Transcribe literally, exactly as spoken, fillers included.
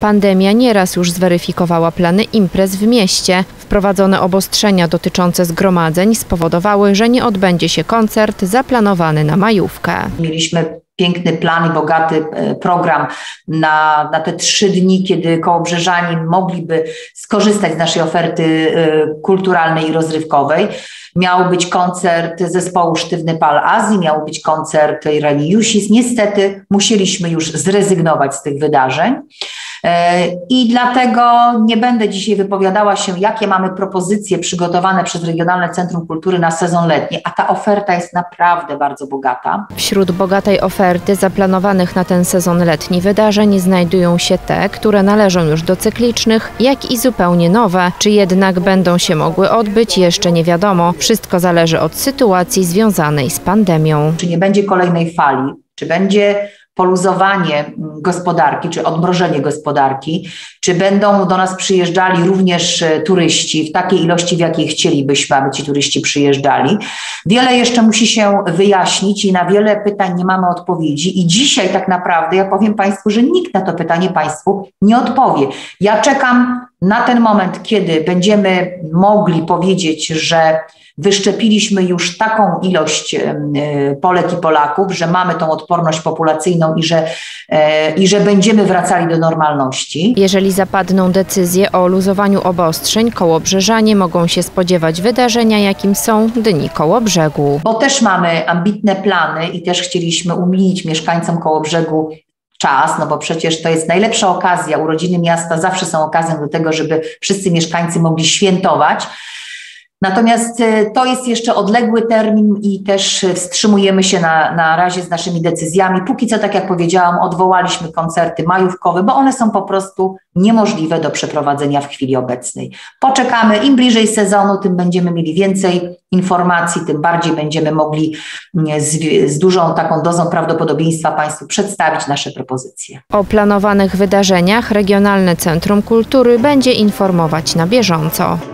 Pandemia nieraz już zweryfikowała plany imprez w mieście. Wprowadzone obostrzenia dotyczące zgromadzeń spowodowały, że nie odbędzie się koncert zaplanowany na majówkę. Mieliśmy piękny plan i bogaty program na, na te trzy dni, kiedy kołobrzeżani mogliby skorzystać z naszej oferty kulturalnej i rozrywkowej. Miał być koncert zespołu Sztywny Pal Azji, miał być koncert Irani Jusis. Niestety musieliśmy już zrezygnować z tych wydarzeń. I dlatego nie będę dzisiaj wypowiadała się, jakie mamy propozycje przygotowane przez Regionalne Centrum Kultury na sezon letni, a ta oferta jest naprawdę bardzo bogata. Wśród bogatej oferty zaplanowanych na ten sezon letni wydarzeń znajdują się te, które należą już do cyklicznych, jak i zupełnie nowe. Czy jednak będą się mogły odbyć, jeszcze nie wiadomo. Wszystko zależy od sytuacji związanej z pandemią. Czy nie będzie kolejnej fali, czy będzie poluzowanie gospodarki, czy odmrożenie gospodarki, czy będą do nas przyjeżdżali również turyści w takiej ilości, w jakiej chcielibyśmy, aby ci turyści przyjeżdżali. Wiele jeszcze musi się wyjaśnić i na wiele pytań nie mamy odpowiedzi i dzisiaj tak naprawdę ja powiem Państwu, że nikt na to pytanie Państwu nie odpowie. Ja czekam na ten moment, kiedy będziemy mogli powiedzieć, że wyszczepiliśmy już taką ilość Polek i Polaków, że mamy tą odporność populacyjną i że, i że będziemy wracali do normalności. Jeżeli zapadną decyzje o luzowaniu obostrzeń, kołobrzeżanie mogą się spodziewać wydarzenia, jakim są Dni Kołobrzegu. Bo też mamy ambitne plany i też chcieliśmy umilić mieszkańcom Kołobrzegu czas, no bo przecież to jest najlepsza okazja. Urodziny miasta zawsze są okazją do tego, żeby wszyscy mieszkańcy mogli świętować. Natomiast to jest jeszcze odległy termin i też wstrzymujemy się na, na razie z naszymi decyzjami. Póki co, tak jak powiedziałam, odwołaliśmy koncerty majówkowe, bo one są po prostu niemożliwe do przeprowadzenia w chwili obecnej. Poczekamy, im bliżej sezonu, tym będziemy mieli więcej informacji, tym bardziej będziemy mogli z, z dużą taką dozą prawdopodobieństwa Państwu przedstawić nasze propozycje. O planowanych wydarzeniach Regionalne Centrum Kultury będzie informować na bieżąco.